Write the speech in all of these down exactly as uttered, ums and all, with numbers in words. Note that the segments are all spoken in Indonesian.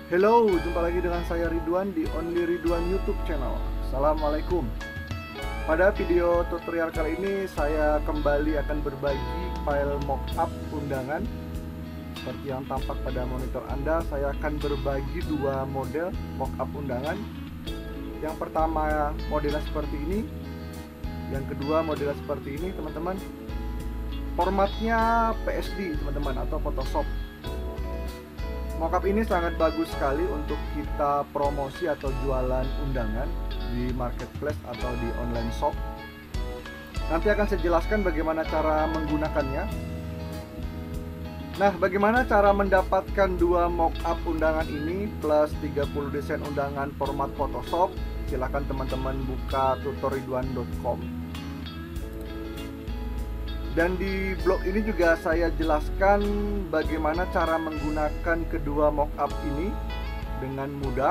Hello, jumpa lagi dengan saya Ridwan di Only Ridwan YouTube channel. Assalamualaikum. Pada video tutorial kali ini saya kembali akan berbagi file mockup undangan. Seperti yang tampak pada monitor Anda, saya akan berbagi dua model mockup undangan. Yang pertama modelnya seperti ini, yang kedua modelnya seperti ini, teman-teman. Formatnya P S D, teman-teman, atau Photoshop. Mockup ini sangat bagus sekali untuk kita promosi atau jualan undangan di marketplace atau di online shop. Nanti akan saya jelaskan bagaimana cara menggunakannya. Nah, bagaimana cara mendapatkan dua mockup undangan ini plus tiga puluh desain undangan format Photoshop? Silahkan teman-teman buka tutoriduan dot com. Dan di blog ini juga saya jelaskan bagaimana cara menggunakan kedua mockup ini dengan mudah.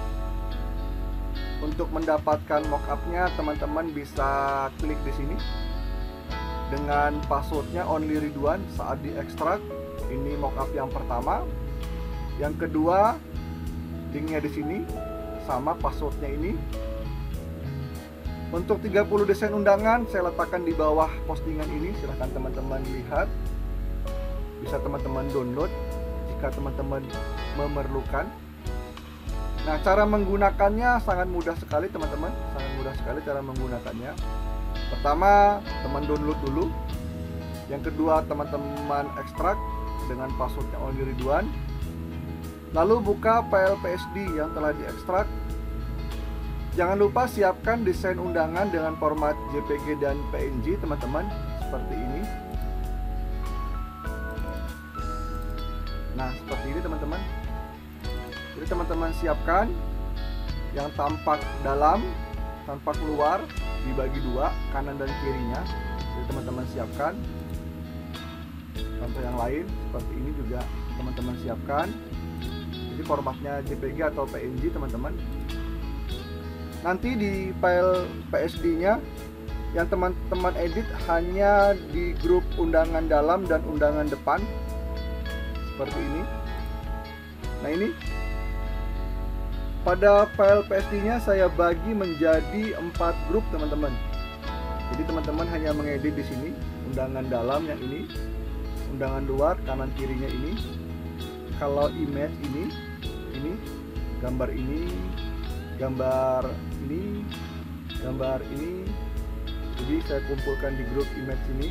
Untuk mendapatkan mockupnya, teman-teman bisa klik di sini dengan passwordnya Only Ridwan saat diekstrak. Ini mockup yang pertama. Yang kedua, linknya di sini sama passwordnya ini. Untuk tiga puluh desain undangan saya letakkan di bawah postingan ini, silahkan teman-teman lihat. Bisa teman-teman download jika teman-teman memerlukan. Nah, cara menggunakannya sangat mudah sekali, teman-teman. Sangat mudah sekali cara menggunakannya. Pertama, teman download dulu. Yang kedua, teman-teman ekstrak dengan passwordnya Only Ridwan. Lalu buka file P S D yang telah diekstrak. Jangan lupa siapkan desain undangan dengan format J P G dan P N G, teman-teman, seperti ini. Nah, seperti ini, teman-teman. Jadi teman-teman siapkan yang tampak dalam, tampak luar, dibagi dua, kanan dan kirinya. Jadi teman-teman siapkan. Contoh yang lain seperti ini juga teman-teman siapkan. Jadi formatnya J P G atau P N G, teman-teman. Nanti di file P S D-nya yang teman-teman edit hanya di grup undangan dalam dan undangan depan seperti ini. Nah, ini pada file P S D-nya saya bagi menjadi empat grup, teman-teman. Jadi teman-teman hanya mengedit di sini undangan dalam yang ini, undangan luar kanan kirinya ini. Kalau image ini, ini gambar ini, gambar ini, gambar ini. Jadi saya kumpulkan di grup image ini.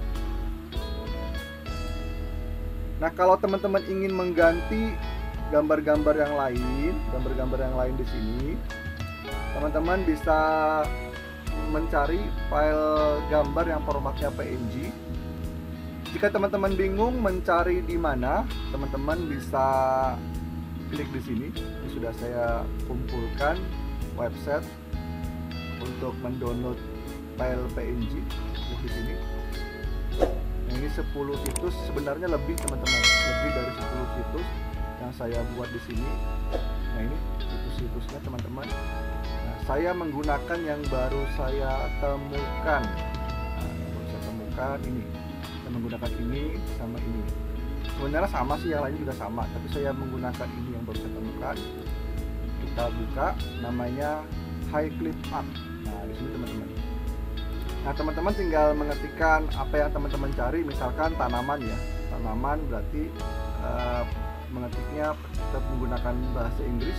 Nah, kalau teman-teman ingin mengganti gambar-gambar yang lain, gambar-gambar yang lain di sini, teman-teman bisa mencari file gambar yang formatnya P N G. Jika teman-teman bingung mencari di mana, teman-teman bisa klik di sini. Ini sudah saya kumpulkan website untuk mendownload file P N G. Klik di sini. Nah, ini sepuluh situs, sebenarnya lebih, teman-teman, lebih dari sepuluh situs yang saya buat di sini. Nah, ini situs-situsnya, teman-teman. Nah, saya menggunakan yang baru saya temukan. Nah, yang baru saya temukan ini. Saya menggunakan ini sama ini. Sebenarnya sama sih, yang lain juga sama, tapi saya menggunakan ini yang baru saya temukan. Kita buka, namanya High Clip Art. Nah, di sini, teman-teman. Nah, teman-teman tinggal mengetikkan apa yang teman-teman cari. Misalkan tanaman, ya, tanaman berarti uh, mengetiknya kita menggunakan bahasa Inggris.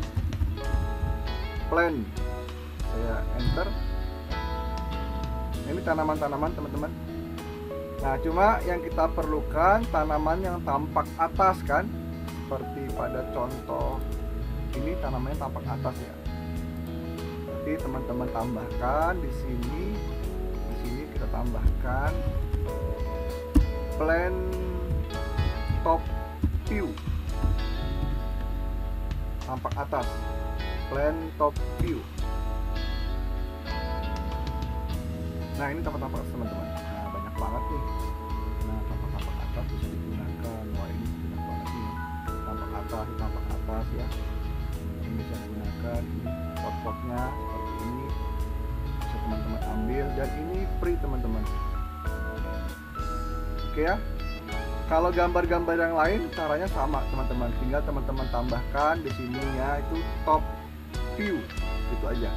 Plant, saya enter. Nah, ini tanaman-tanaman, teman-teman. Nah, cuma yang kita perlukan tanaman yang tampak atas, kan? Seperti pada contoh ini tanamannya tampak atas, ya. Nanti teman-teman tambahkan di sini, di sini kita tambahkan plant top view, tampak atas, plant top view. Nah, ini tampak-tampak, teman-teman. Banget nih. Nah, tampak-tampak atas bisa digunakan. Wah, ini banyak banget nih. Tampak atas, tampak atas, ya. Ini bisa digunakan. Ini pot-potnya seperti ini. Bisa teman-teman ambil, dan ini free, teman-teman. Oke, ya. Kalau gambar-gambar yang lain caranya sama teman-teman, tinggal teman-teman tambahkan di sininya itu top view, itu aja.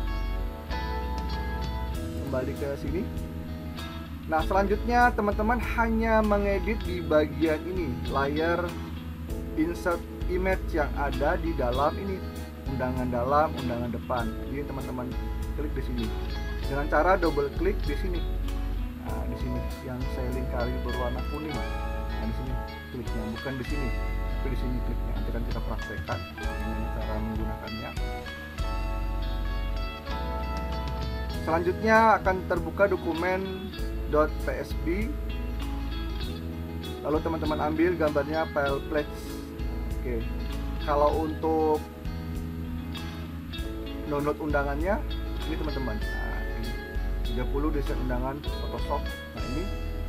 Kembali ke sini. Nah selanjutnya teman-teman hanya mengedit di bagian ini, layar insert image yang ada di dalam ini, undangan dalam, undangan depan. Jadi teman-teman klik di sini dengan cara double klik di sini. Nah di sini yang saya lingkari berwarna kuning. Nah, di sini kliknya, bukan di sini, tapi di sini kliknya. Nanti akan kita praktekkan bagaimana cara menggunakannya. Selanjutnya akan terbuka dokumen .psb. Lalu teman-teman ambil gambarnya file pledge. Oke. Kalau untuk download undangannya ini teman-teman. Nah, ini tiga puluh desain undangan Photoshop. Nah, ini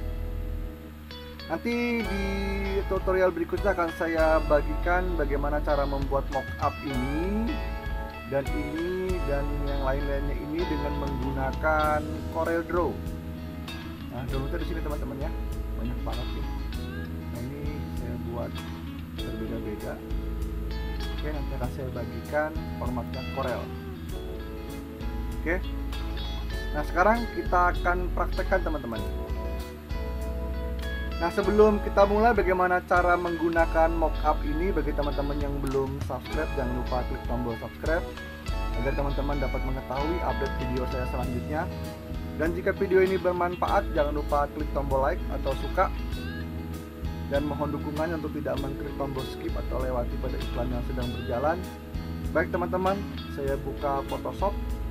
nanti di tutorial berikutnya akan saya bagikan bagaimana cara membuat mockup ini dan ini dan yang lain-lainnya ini dengan menggunakan Corel Draw. Nah, downloadnya di sini teman-teman ya, banyak banget nih. Nah ini saya buat berbeda-beda. Oke, nanti akan saya bagikan formatnya Corel. Oke. Nah sekarang kita akan praktekkan teman-teman. Nah sebelum kita mulai bagaimana cara menggunakan mockup ini, bagi teman-teman yang belum subscribe jangan lupa klik tombol subscribe agar teman-teman dapat mengetahui update video saya selanjutnya. Dan jika video ini bermanfaat jangan lupa klik tombol like atau suka, dan mohon dukungannya untuk tidak mengklik tombol skip atau lewati pada iklan yang sedang berjalan. Baik teman-teman, saya buka Photoshop.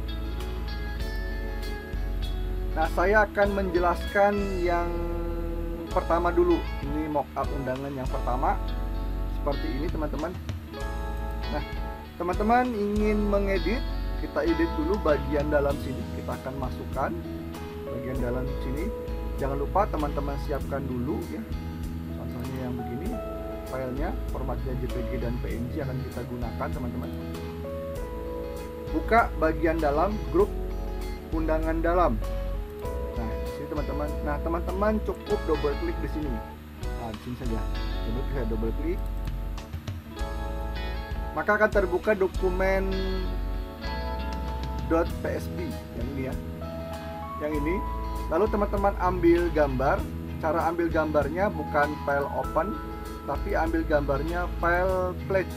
Nah saya akan menjelaskan yang pertama dulu. Ini mockup undangan yang pertama seperti ini teman-teman. Nah teman-teman ingin mengedit, kita edit dulu bagian dalam sini. Kita akan masukkan bagian dalam sini. Jangan lupa teman-teman siapkan dulu ya, contohnya yang begini, filenya formatnya J P G dan P N G akan kita gunakan teman-teman. Buka bagian dalam, grup undangan dalam. Nah, di sini teman-teman. Nah, teman-teman cukup double klik di sini. Nah, di sini saja. Double klik, double klik. Maka akan terbuka dokumen .psb yang ini ya. Yang ini. Lalu teman-teman ambil gambar. Cara ambil gambarnya bukan file open, tapi ambil gambarnya file pledge.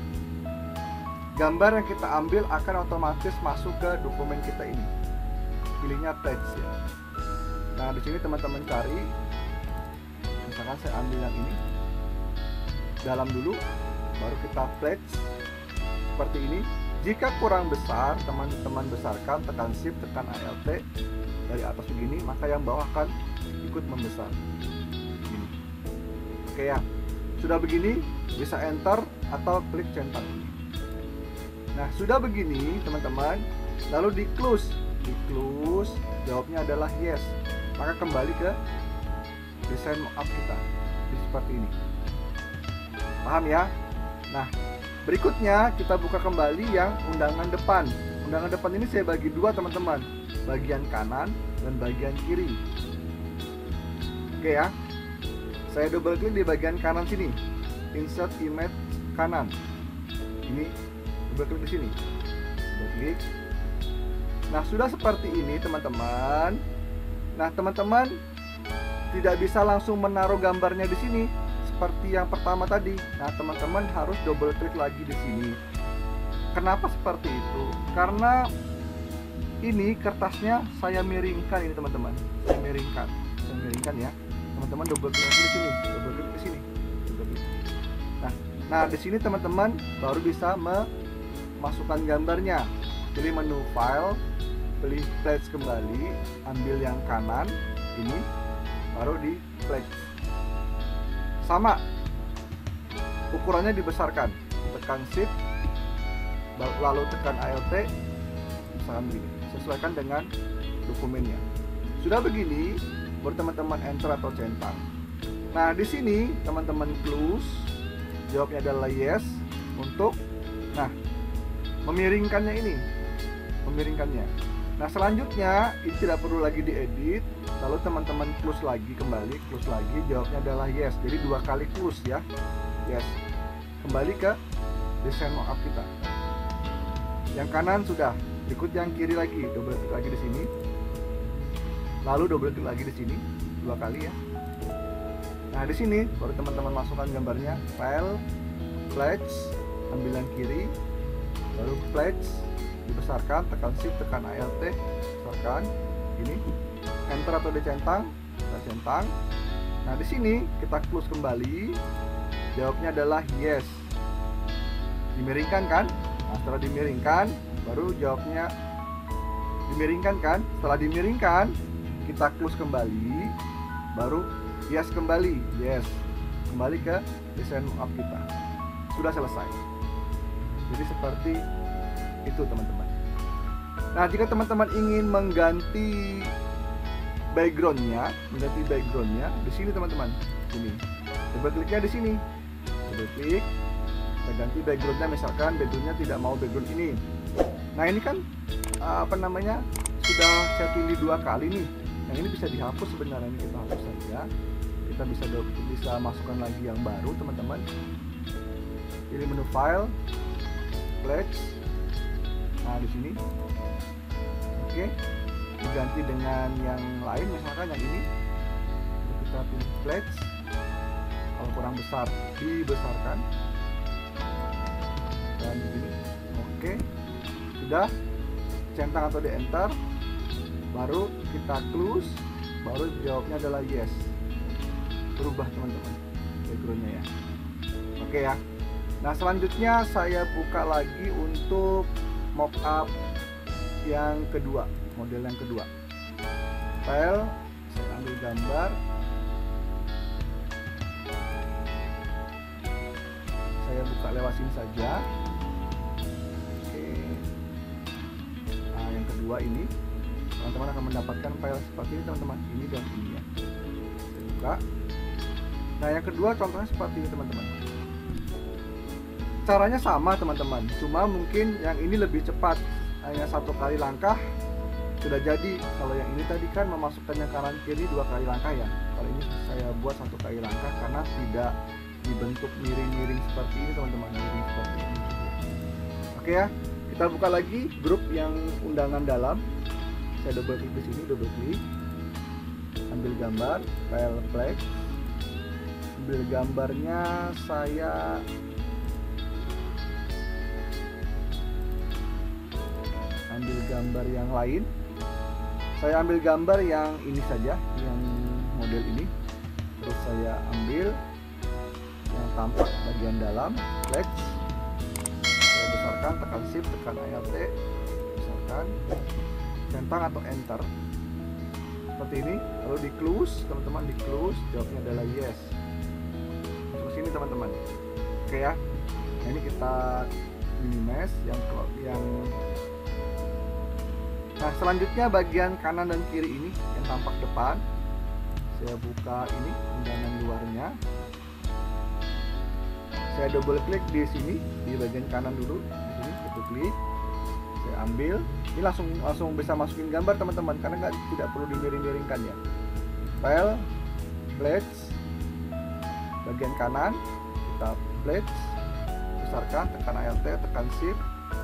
Gambar yang kita ambil akan otomatis masuk ke dokumen kita ini. Pilihnya pledge ya. Nah di sini teman-teman cari, misalkan saya ambil yang ini, dalam dulu, baru kita pledge seperti ini. Jika kurang besar, teman-teman besarkan, tekan shift, tekan alt dari atas begini, maka yang bawah akan ikut membesar. Begini. Oke ya, sudah begini bisa enter atau klik centang ini. Nah sudah begini teman-teman, lalu di close, di close, jawabnya adalah yes. Maka kembali ke desain mockup kita seperti ini. Paham ya? Nah berikutnya kita buka kembali yang undangan depan. Undangan depan ini saya bagi dua teman-teman, bagian kanan dan bagian kiri. Oke ya, saya double klik di bagian kanan sini, insert image kanan. Ini double klik di sini, double klik. Nah sudah seperti ini teman-teman. Nah teman-teman tidak bisa langsung menaruh gambarnya di sini seperti yang pertama tadi. Nah teman-teman harus double klik lagi di sini. Kenapa seperti itu? Karena ini kertasnya saya miringkan ini teman-teman. Saya miringkan, saya miringkan ya. Teman-teman double klik di sini, double klik di sini, double klik. Nah, nah di sini teman-teman baru bisa memasukkan gambarnya. Pilih menu file, pilih pledge kembali, ambil yang kanan ini, baru di pledge. Sama, ukurannya dibesarkan, tekan shift, lalu tekan alt, misalkan begini, sesuaikan dengan dokumennya. Sudah begini, baru teman-teman enter atau centang. Nah di sini teman-teman close, jawabnya adalah yes untuk, nah memiringkannya ini, memiringkannya. Nah selanjutnya ini tidak perlu lagi diedit, lalu teman-teman close lagi, kembali close lagi, jawabnya adalah yes. Jadi dua kali close ya, yes. Kembali ke desain mockup kita. Yang kanan sudah, berikut yang kiri lagi, double klik lagi di sini, lalu double klik lagi di sini dua kali ya. Nah di sini baru teman-teman masukkan gambarnya, file, flash, ambil yang kiri, baru flash, dibesarkan, tekan shift, tekan alt, besarkan, ini, enter atau dicentang, kita centang. Nah di sini kita close kembali, jawabnya adalah yes. Dimiringkan kan? Nah, setelah dimiringkan, baru jawabnya dimiringkan kan? Setelah dimiringkan, kita close kembali, baru yes kembali, yes. Kembali ke desain mockup kita. Sudah selesai. Jadi seperti itu teman-teman. Nah, jika teman-teman ingin mengganti backgroundnya, mengganti backgroundnya di sini teman-teman. Ini. Double kliknya di sini. Double klik. Kita ganti backgroundnya, misalkan backgroundnya tidak mau background ini. Nah ini kan apa namanya sudah saya pilih dua kali nih. Yang ini bisa dihapus sebenarnya, ini kita hapus saja. Kita bisa bisa masukkan lagi yang baru teman-teman. Pilih menu file, flash. Nah di sini, oke, diganti dengan yang lain, misalkan yang ini. Kita pilih flash. Kalau kurang besar dibesarkan. Dan begini, oke, sudah centang atau di enter, baru kita close, baru jawabnya adalah yes. Berubah teman-teman backgroundnya ya. Oke ya. Nah selanjutnya saya buka lagi untuk mockup yang kedua, model yang kedua. File, saya ambil gambar, saya buka lewat sini saja. Dua ini teman-teman akan mendapatkan file seperti ini teman-teman, ini dan ini ya. Saya buka. Nah yang kedua contohnya seperti ini teman-teman. Caranya sama teman-teman, cuma mungkin yang ini lebih cepat, hanya satu kali langkah sudah jadi. Kalau yang ini tadi kan memasukkan yang kanan kiri dua kali langkah ya. Kalau ini saya buat satu kali langkah karena tidak dibentuk miring-miring seperti ini teman-teman, miring seperti ini. Oke ya. Kita buka lagi grup yang undangan dalam. Saya double klik di sini, double klik. Ambil gambar, file flash. Ambil gambarnya saya ambil gambar yang lain. Saya ambil gambar yang ini saja, yang model ini. Terus saya ambil yang tampak bagian dalam, flash. Besarkan, tekan shift, tekan alt, besarkan, centang atau enter seperti ini, lalu di close teman-teman, di close, jawabnya adalah yes. Masuk sini teman-teman. Oke ya. Nah, ini kita minimize yang yang nah selanjutnya bagian kanan dan kiri ini yang tampak depan, saya buka ini undangan luarnya. Saya double klik di sini di bagian kanan dulu, di sini double klik, saya ambil, ini langsung langsung bisa masukin gambar teman-teman karena nggak tidak perlu dimiring-miringkan ya. File, flash, bagian kanan kita flash, besarkan, tekan alt, tekan shift,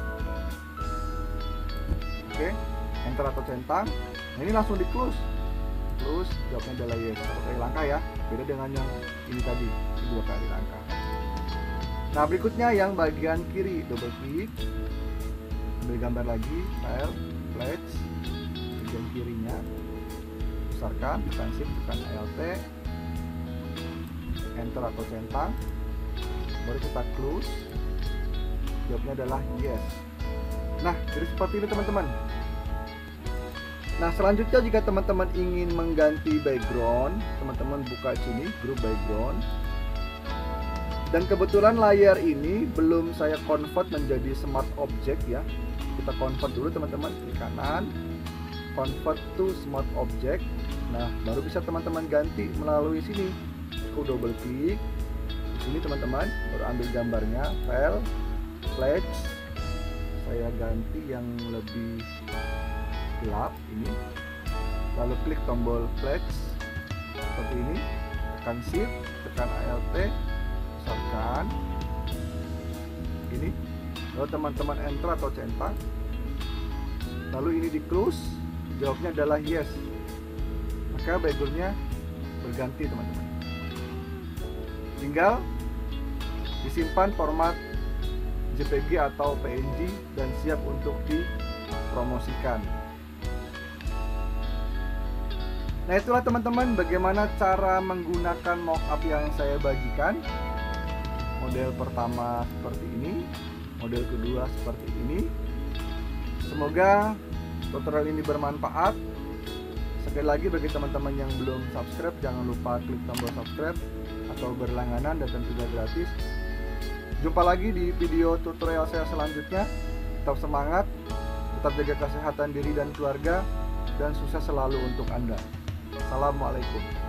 oke, enter atau centang. Nah ini langsung di close, close, jawabnya adalah yes. Satu kali langkah ya, beda dengan yang ini tadi, dua kali langkah. Nah berikutnya yang bagian kiri, double klik, ambil gambar lagi, file, flash, bagian kirinya, besarkan, tekan shift, tekan alt, enter atau centang, baru kita close, jawabnya adalah yes. Nah jadi seperti ini teman-teman. Nah selanjutnya jika teman-teman ingin mengganti background, teman-teman buka sini grup background. Dan kebetulan layar ini belum saya convert menjadi smart object ya. Kita convert dulu teman-teman, klik kanan, convert to smart object. Nah, baru bisa teman-teman ganti melalui sini. Aku double klik di sini teman-teman, baru ambil gambarnya, file, flash. Saya ganti yang lebih gelap ini. lalu klik tombol flex seperti ini, tekan shift, tekan alt, besarkan ini, lalu teman-teman enter atau centang, lalu ini di close, jawabnya adalah yes, maka backgroundnya berganti teman-teman. Tinggal disimpan format J P G atau P N G dan siap untuk dipromosikan. Nah, itulah teman-teman bagaimana cara menggunakan mockup yang saya bagikan. Model pertama seperti ini, model kedua seperti ini. Semoga tutorial ini bermanfaat. Sekali lagi bagi teman-teman yang belum subscribe, jangan lupa klik tombol subscribe atau berlangganan dan tentu saja gratis. Jumpa lagi di video tutorial saya selanjutnya. Tetap semangat, tetap jaga kesehatan diri dan keluarga, dan sukses selalu untuk Anda. Assalamualaikum.